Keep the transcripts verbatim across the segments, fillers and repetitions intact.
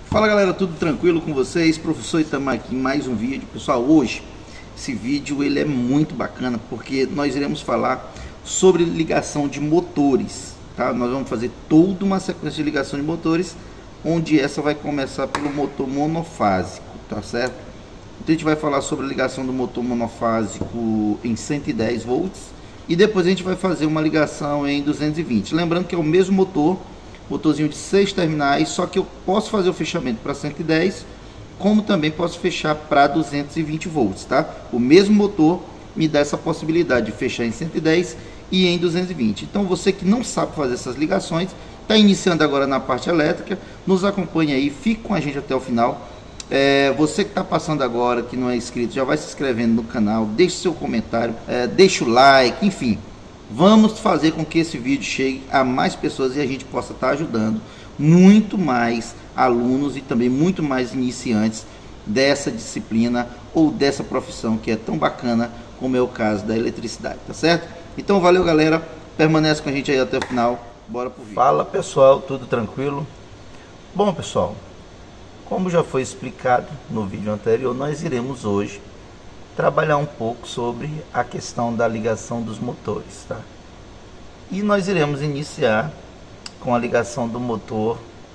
Fala galera, tudo tranquilo com vocês? Professor Itamar aqui em mais um vídeo. Pessoal, hoje esse vídeo ele é muito bacana porque nós iremos falar sobre ligação de motores, tá? Nós vamos fazer toda uma sequência de ligação de motores, onde essa vai começar pelo motor monofásico, tá certo? Então a gente vai falar sobre a ligação do motor monofásico em cento e dez volts e depois a gente vai fazer uma ligação em duzentos e vinte. Lembrando que é o mesmo motor, motorzinho de seis terminais, só que eu posso fazer o fechamento para cento e dez, como também posso fechar para duzentos e vinte volts, tá? O mesmo motor me dá essa possibilidade de fechar em cento e dez e em duzentos e vinte. Então você que não sabe fazer essas ligações, está iniciando agora na parte elétrica, nos acompanhe aí, fique com a gente até o final. É, você que está passando agora, que não é inscrito, já vai se inscrevendo no canal, deixe seu comentário, é, deixe o like, enfim. Vamos fazer com que esse vídeo chegue a mais pessoas e a gente possa estar ajudando muito mais alunos e também muito mais iniciantes dessa disciplina ou dessa profissão que é tão bacana como é o caso da eletricidade, tá certo? Então valeu galera, permanece com a gente aí até o final, bora pro vídeo. Fala pessoal, tudo tranquilo? Bom pessoal, como já foi explicado no vídeo anterior, nós iremos hoje trabalhar um pouco sobre a questão da ligação dos motores, tá? E nós iremos iniciar com a ligação do motor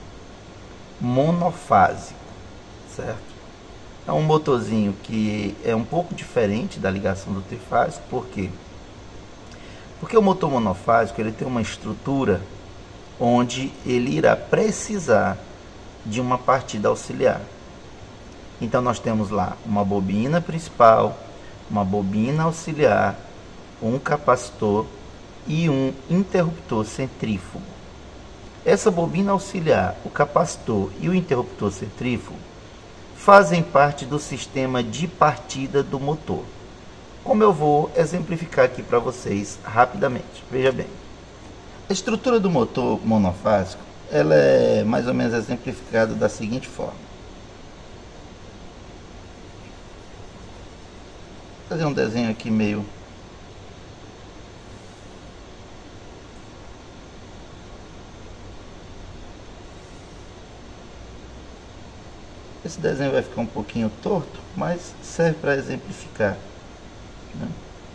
monofásico, certo? É um motorzinho que é um pouco diferente da ligação do trifásico. Por quê? Porque o motor monofásico ele tem uma estrutura onde ele irá precisar de uma partida auxiliar. Então nós temos lá uma bobina principal, uma bobina auxiliar, um capacitor e um interruptor centrífugo. Essa bobina auxiliar, o capacitor e o interruptor centrífugo fazem parte do sistema de partida do motor. Como eu vou exemplificar aqui para vocês rapidamente. Veja bem, a estrutura do motor monofásico ela é mais ou menos exemplificada da seguinte forma. Vou fazer um desenho aqui meio esse desenho vai ficar um pouquinho torto, mas serve para exemplificar, né?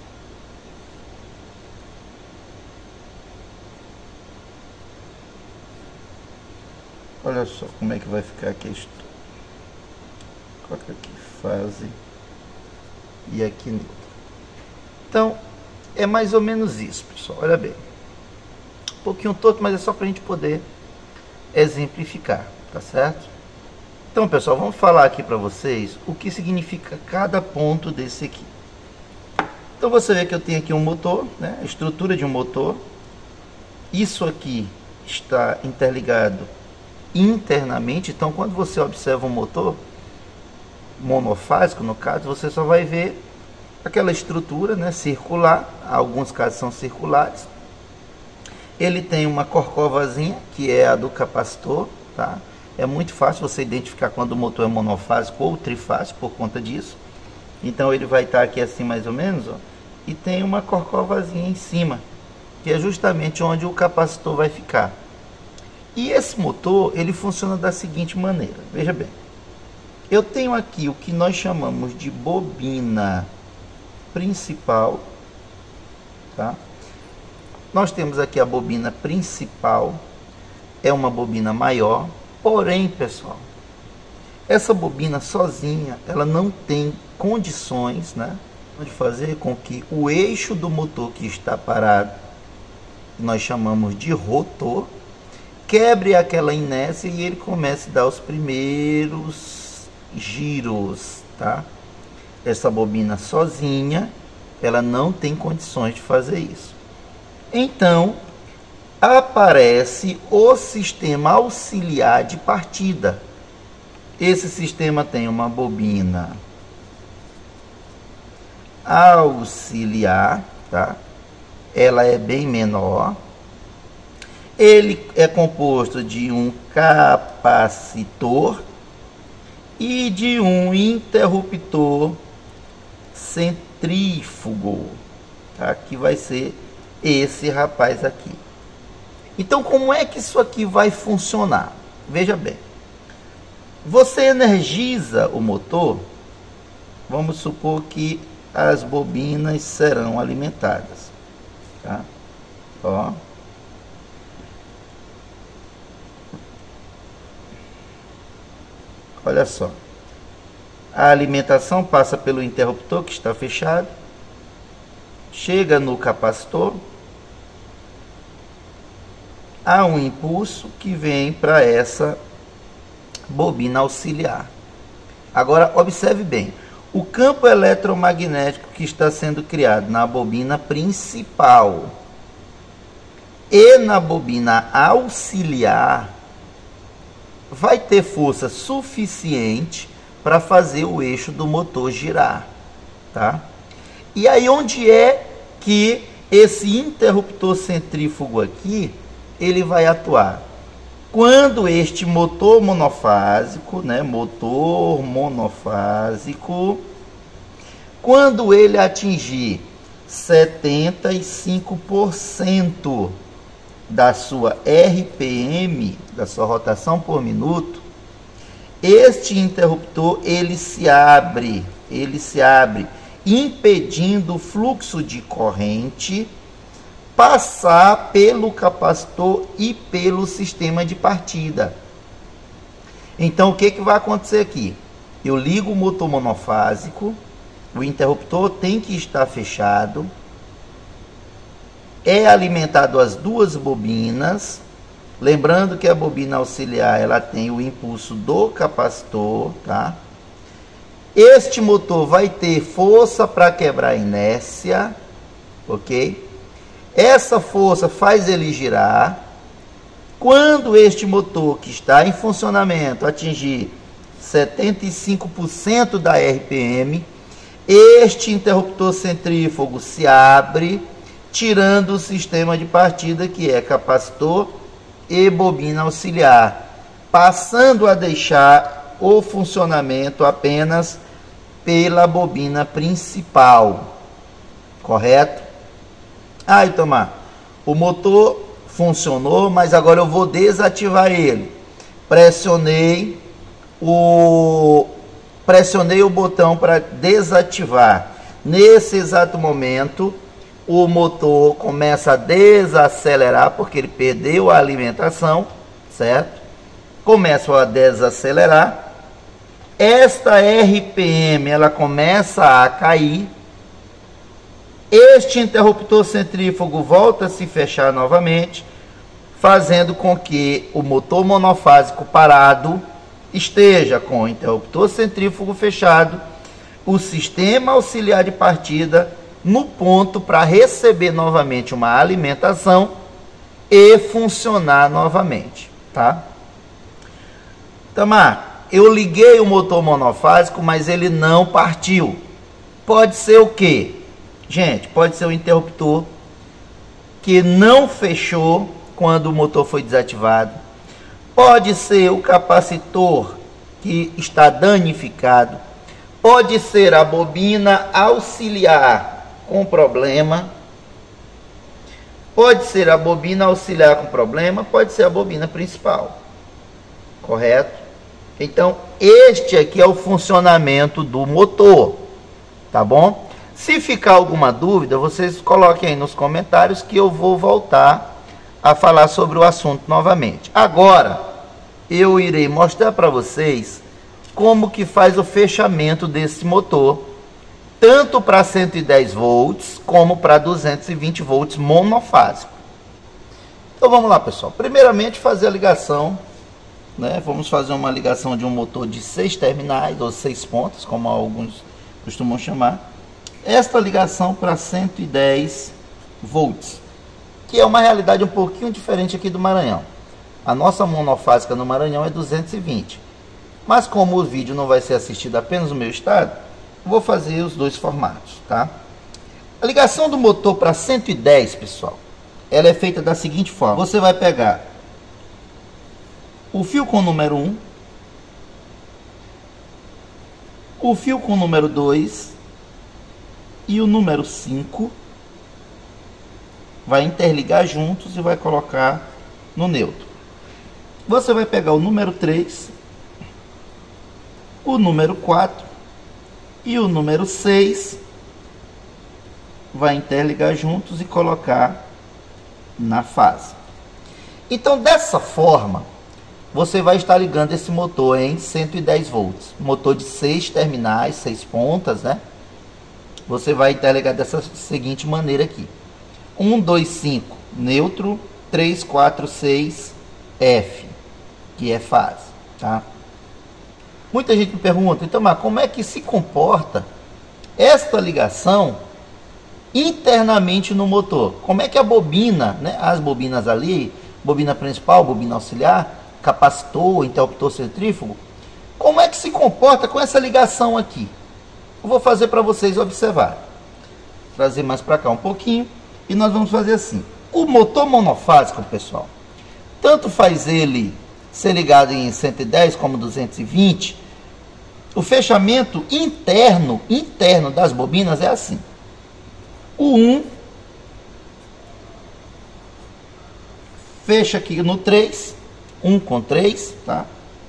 Olha só como é que vai ficar aqui a estrutura. Coloca aqui fase e aqui neutro. Então é mais ou menos isso, pessoal. Olha bem, um pouquinho torto, mas é só para a gente poder exemplificar, tá certo? Então pessoal, vamos falar aqui para vocês o que significa cada ponto desse aqui. Então você vê que eu tenho aqui um motor, né? A estrutura de um motor. Isso aqui está interligado internamente. Então quando você observa um motor monofásico, no caso, você só vai ver aquela estrutura, né, circular. Alguns casos são circulares. Ele tem uma corcovazinha que é a do capacitor, tá? É muito fácil você identificar quando o motor é monofásico ou trifásico por conta disso. Então ele vai estar aqui assim mais ou menos, ó, e tem uma corcovazinha em cima, que é justamente onde o capacitor vai ficar. E esse motor ele funciona da seguinte maneira. Veja bem, eu tenho aqui o que nós chamamos de bobina principal, tá? Nós temos aqui a bobina principal, é uma bobina maior, porém, pessoal, essa bobina sozinha, ela não tem condições, né, de fazer com que o eixo do motor que está parado, nós chamamos de rotor, quebre aquela inércia e ele comece a dar os primeiros giros, tá? Essa bobina sozinha, ela não tem condições de fazer isso. Então, aparece o sistema auxiliar de partida. Esse sistema tem uma bobina auxiliar, tá? Ela é bem menor. Ele é composto de um capacitor e de um interruptor centrífugo, tá? Que vai ser esse rapaz aqui. Então, como é que isso aqui vai funcionar? Veja bem, Você energiza o motor, vamos supor que as bobinas serão alimentadas, tá? Ó. Olha só. A alimentação passa pelo interruptor que está fechado, chega no capacitor, há um impulso que vem para essa bobina auxiliar. Agora observe bem, o campo eletromagnético que está sendo criado na bobina principal e na bobina auxiliar vai ter força suficiente para fazer o eixo do motor girar, tá? E aí onde é que esse interruptor centrífugo aqui ele vai atuar? Quando este motor monofásico, né, motor monofásico, quando ele atingir setenta e cinco por cento da sua R P M, da sua rotação por minuto, este interruptor ele se abre, ele se abre, impedindo o fluxo de corrente passar pelo capacitor e pelo sistema de partida. Então o que que vai acontecer aqui? Eu ligo o motor monofásico, o interruptor tem que estar fechado, é alimentado as duas bobinas, lembrando que a bobina auxiliar ela tem o impulso do capacitor, tá? Este motor vai ter força para quebrar a inércia, ok? Essa força faz ele girar. Quando este motor que está em funcionamento atingir setenta e cinco por cento da R P M, este interruptor centrífugo se abre, tirando o sistema de partida que é capacitor e bobina auxiliar, passando a deixar o funcionamento apenas pela bobina principal, correto? Ah, Itamar, o motor funcionou, mas agora eu vou desativar ele. Pressionei o, pressionei o botão para desativar. Nesse exato momento, o motor começa a desacelerar, porque ele perdeu a alimentação, certo? Começa a desacelerar. Esta R P M, ela começa a cair. Este interruptor centrífugo volta a se fechar novamente, fazendo com que o motor monofásico parado esteja com o interruptor centrífugo fechado, o sistema auxiliar de partida no ponto para receber novamente uma alimentação e funcionar novamente, tá? Tamar, eu liguei o motor monofásico, mas ele não partiu. Pode ser o quê? Gente, pode ser o interruptor que não fechou quando o motor foi desativado. Pode ser o capacitor que está danificado. Pode ser a bobina auxiliar com problema. Pode ser a bobina auxiliar com problema. Pode ser a bobina principal. Correto? Então, este aqui é o funcionamento do motor. Tá bom? Se ficar alguma dúvida, vocês coloquem aí nos comentários que eu vou voltar a falar sobre o assunto novamente. Agora, eu irei mostrar para vocês como que faz o fechamento desse motor, tanto para cento e dez volts, como para duzentos e vinte volts monofásico. Então vamos lá, pessoal. Primeiramente, fazer a ligação, né? Vamos fazer uma ligação de um motor de seis terminais, ou seis pontas, como alguns costumam chamar. Esta ligação para cento e dez volts, que é uma realidade um pouquinho diferente aqui do Maranhão. A nossa monofásica no Maranhão é duzentos e vinte, mas como o vídeo não vai ser assistido apenas no meu estado, vou fazer os dois formatos, tá? A ligação do motor para cento e dez, pessoal, ela é feita da seguinte forma: você vai pegar o fio com o número um, o fio com o número dois e o número cinco, vai interligar juntos e vai colocar no neutro. Você vai pegar o número três o número quatro e o número seis, vai interligar juntos e colocar na fase. Então, dessa forma, você vai estar ligando esse motor em cento e dez volts, motor de seis terminais, seis pontas, né? Você vai interligar dessa seguinte maneira aqui: um, dois, cinco, neutro, três, quatro, seis, F, que é fase, tá? Muita gente me pergunta, então, mas como é que se comporta esta ligação internamente no motor? Como é que a bobina, né, as bobinas ali, bobina principal, bobina auxiliar, capacitor, interruptor centrífugo, como é que se comporta com essa ligação aqui? Eu vou fazer para vocês observar. Trazer mais para cá um pouquinho e nós vamos fazer assim. O motor monofásico, pessoal, tanto faz ele ser ligado em cento e dez como duzentos e vinte, o fechamento interno, interno das bobinas é assim. O um fecha aqui no três, um com três, tá?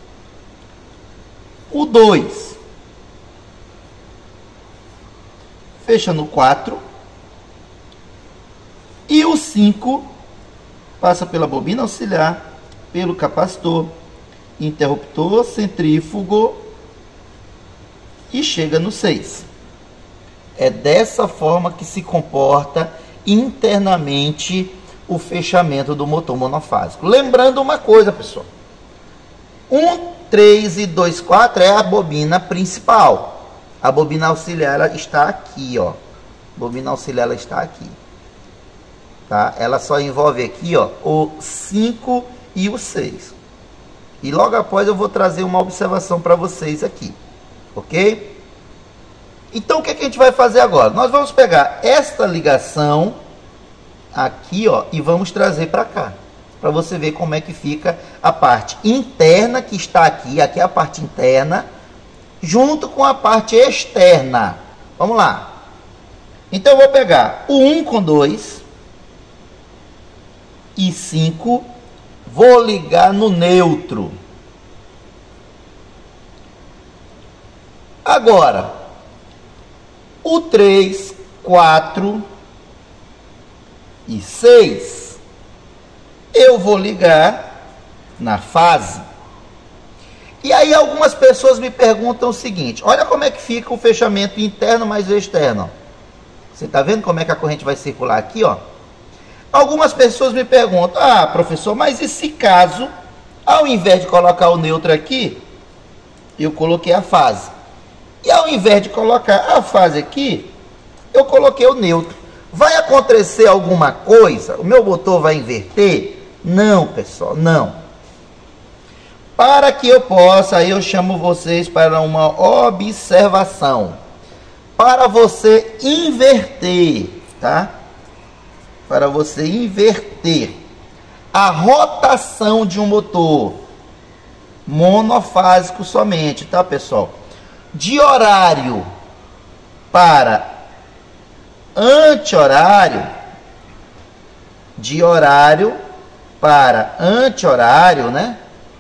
O dois fecha no quatro e o cinco passa pela bobina auxiliar, pelo capacitor, interruptor centrífugo e chega no seis. É dessa forma que se comporta internamente o fechamento do motor monofásico. Lembrando uma coisa, pessoal: um, três e dois, quatro é a bobina principal. A bobina auxiliar ela está aqui, ó. A bobina auxiliar ela está aqui. Tá? Ela só envolve aqui, ó, o cinco e o seis. E logo após eu vou trazer uma observação para vocês aqui. Ok? Então o que, que a gente vai fazer agora? Nós vamos pegar esta ligação aqui, ó, e vamos trazer para cá, para você ver como é que fica a parte interna que está aqui. Aqui é a parte interna, junto com a parte externa. Vamos lá. Então eu vou pegar o um com dois e cinco, vou ligar no neutro. Agora, o três, quatro e seis, eu vou ligar na fase. E aí algumas pessoas me perguntam o seguinte: olha como é que fica o fechamento interno mais o externo. Você está vendo como é que a corrente vai circular aqui, ó? Algumas pessoas me perguntam: ah, professor, mas e se caso, ao invés de colocar o neutro aqui, eu coloquei a fase? E ao invés de colocar a fase aqui, eu coloquei o neutro. Vai acontecer alguma coisa? O meu motor vai inverter? Não, pessoal, não. Para que eu possa, aí eu chamo vocês para uma observação. Para você inverter, tá? Para você inverter a rotação de um motor monofásico somente, tá, pessoal? De horário para anti-horário, de horário para anti-horário, né?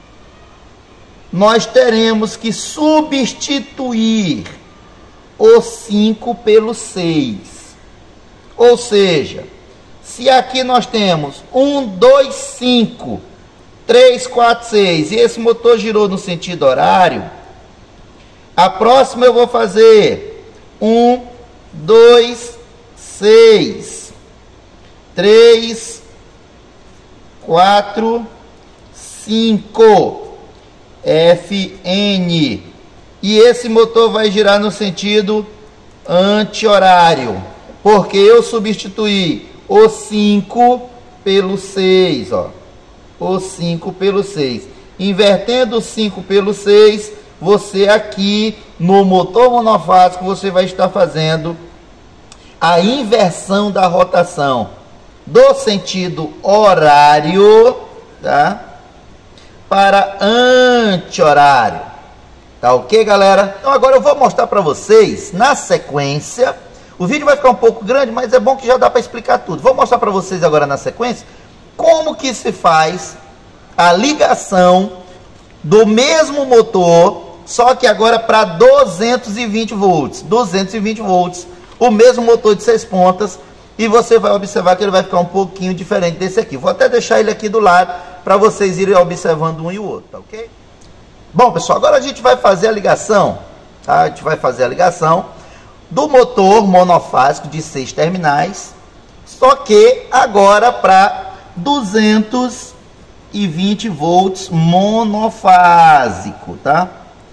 Nós teremos que substituir o cinco pelo seis. Ou seja, se aqui nós temos um, dois, cinco, três, quatro, seis e esse motor girou no sentido horário, a próxima eu vou fazer um, dois, seis, três, quatro, cinco, F N. E esse motor vai girar no sentido anti-horário, porque eu substituí o cinco pelo seis, ó. O cinco pelo seis. Invertendo o cinco pelo seis, você aqui no motor monofásico, você vai estar fazendo a inversão da rotação do sentido horário, tá? Para anti-horário. Tá ok, galera? Então agora eu vou mostrar para vocês, na sequência, o vídeo vai ficar um pouco grande, mas é bom que já dá para explicar tudo. Vou mostrar para vocês agora na sequência, como que se faz a ligação do mesmo motor, só que agora para duzentos e vinte volts. duzentos e vinte volts, o mesmo motor de seis pontas, e você vai observar que ele vai ficar um pouquinho diferente desse aqui. Vou até deixar ele aqui do lado para vocês irem observando um e o outro, tá ok? Bom, pessoal, agora a gente vai fazer a ligação, tá? A gente vai fazer a ligação do motor monofásico de seis terminais, só que agora para duzentos e vinte volts monofásico, tá?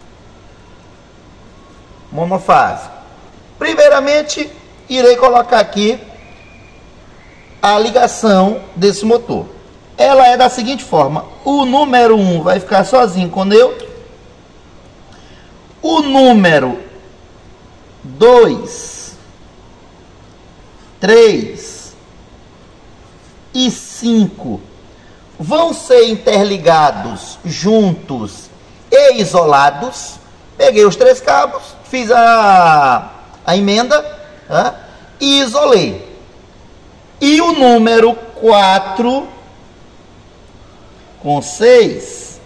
Monofásico. Primeiramente, irei colocar aqui a ligação desse motor. Ela é da seguinte forma: o número um vai ficar sozinho com neutro, o número dois, três e cinco vão ser interligados juntos e isolados. Peguei os três cabos, fiz a, a emenda, tá? E isolei. E o número quatro com seis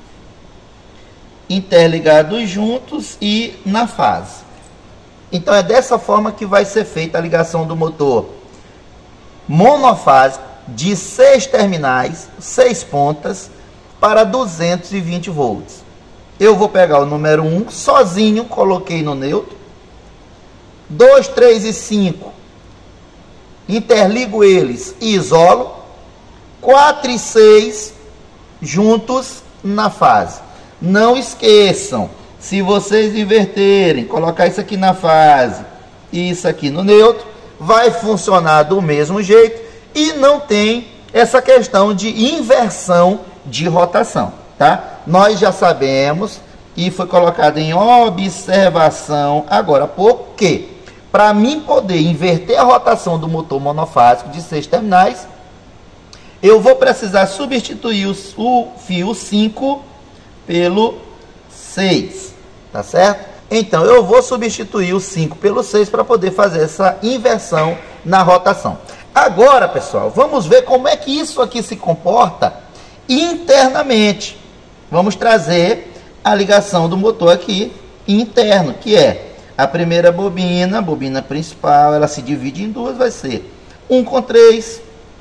interligados juntos e na fase. Então é dessa forma que vai ser feita a ligação do motor monofásico de seis terminais, seis pontas, para duzentos e vinte volts. Eu vou pegar o número um sozinho, coloquei no neutro. dois, três e cinco, interligo eles e isolo. quatro e seis juntos na fase. Não esqueçam, se vocês inverterem, colocar isso aqui na fase e isso aqui no neutro, vai funcionar do mesmo jeito e não tem essa questão de inversão de rotação, tá? Nós já sabemos e foi colocado em observação agora, porque para mim poder inverter a rotação do motor monofásico de seis terminais, eu vou precisar substituir os, o fio cinco pelo seis, tá certo? Então eu vou substituir o cinco pelo seis para poder fazer essa inversão na rotação. Agora, pessoal, vamos ver como é que isso aqui se comporta internamente. Vamos trazer a ligação do motor aqui interno, que é a primeira bobina, a bobina principal, ela se divide em duas, vai ser um com três,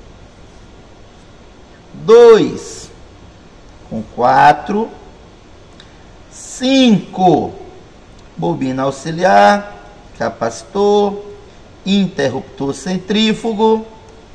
dois com quatro, cinco, bobina auxiliar, capacitor, interruptor centrífugo,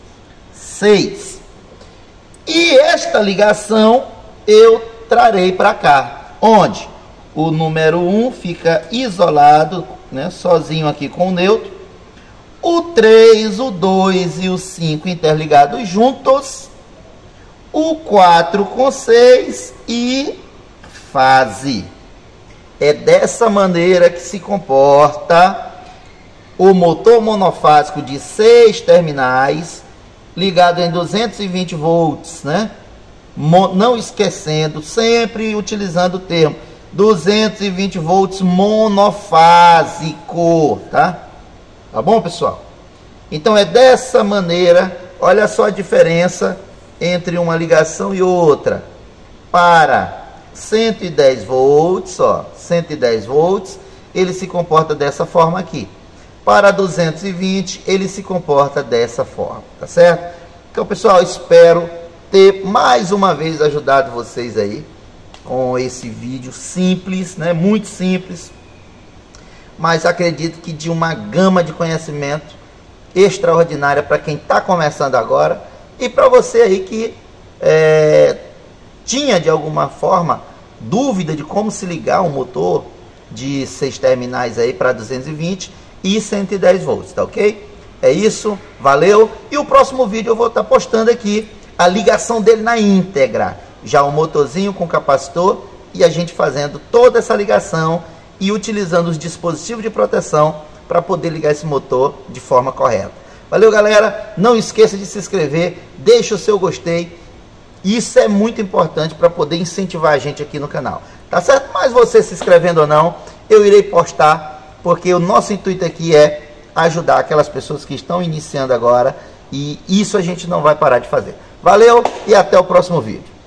seis. E esta ligação eu trarei para cá, onde o número um fica isolado, né, sozinho aqui com o neutro, o três, o dois e o cinco interligados juntos, o quatro com seis e fase. É dessa maneira que se comporta o motor monofásico de seis terminais, ligado em duzentos e vinte volts, né? Não esquecendo, sempre utilizando o termo duzentos e vinte volts monofásico, tá? Tá bom, pessoal? Então é dessa maneira, olha só a diferença entre uma ligação e outra. Para cento e dez volts, ó, cento e dez volts, ele se comporta dessa forma aqui. Para duzentos e vinte, ele se comporta dessa forma, tá certo? Então, pessoal, espero ter mais uma vez ajudado vocês aí com esse vídeo simples, né? Muito simples, mas acredito que de uma gama de conhecimento extraordinária para quem está começando agora e para você aí que é, tinha de alguma forma dúvida de como se ligar um motor de seis terminais aí para duzentos e vinte e cento e dez volts, tá ok? É isso, valeu. E o próximo vídeo eu vou estar postando aqui a ligação dele na íntegra, já o motorzinho com capacitor e a gente fazendo toda essa ligação e utilizando os dispositivos de proteção para poder ligar esse motor de forma correta. Valeu, galera, não esqueça de se inscrever, deixa o seu gostei, isso é muito importante para poder incentivar a gente aqui no canal, tá certo? Mas você se inscrevendo ou não, eu irei postar, porque o nosso intuito aqui é ajudar aquelas pessoas que estão iniciando agora, e isso a gente não vai parar de fazer. Valeu e até o próximo vídeo.